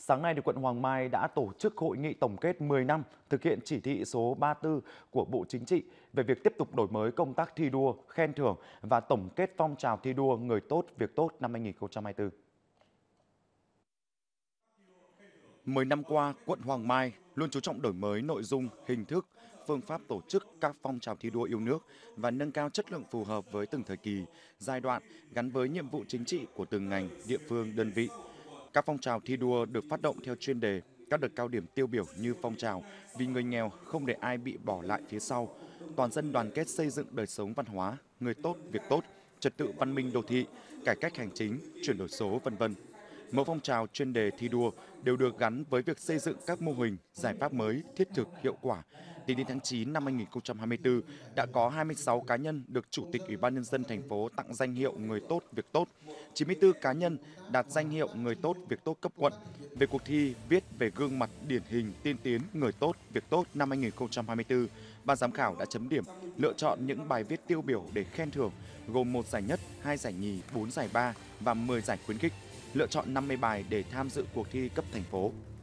Sáng nay, quận Hoàng Mai đã tổ chức hội nghị tổng kết 10 năm thực hiện chỉ thị số 34 của Bộ Chính trị về việc tiếp tục đổi mới công tác thi đua, khen thưởng và tổng kết phong trào thi đua người tốt, việc tốt năm 2024. 10 năm qua, quận Hoàng Mai luôn chú trọng đổi mới nội dung, hình thức, phương pháp tổ chức các phong trào thi đua yêu nước và nâng cao chất lượng phù hợp với từng thời kỳ, giai đoạn gắn với nhiệm vụ chính trị của từng ngành, địa phương, đơn vị. Các phong trào thi đua được phát động theo chuyên đề, các đợt cao điểm tiêu biểu như phong trào vì người nghèo không để ai bị bỏ lại phía sau, toàn dân đoàn kết xây dựng đời sống văn hóa, người tốt, việc tốt, trật tự văn minh đô thị, cải cách hành chính, chuyển đổi số, vân vân. Mỗi phong trào chuyên đề thi đua đều được gắn với việc xây dựng các mô hình, giải pháp mới, thiết thực, hiệu quả. Tính đến tháng 9 năm 2024, đã có 26 cá nhân được Chủ tịch Ủy ban Nhân dân thành phố tặng danh hiệu Người tốt, việc tốt, 94 cá nhân đạt danh hiệu Người tốt, việc tốt cấp quận. Về cuộc thi viết về gương mặt điển hình tiên tiến người tốt, việc tốt năm 2024, ban giám khảo đã chấm điểm, lựa chọn những bài viết tiêu biểu để khen thưởng, gồm 1 giải nhất, 2 giải nhì, 4 giải ba và 10 giải khuyến khích, lựa chọn 50 bài để tham dự cuộc thi cấp thành phố.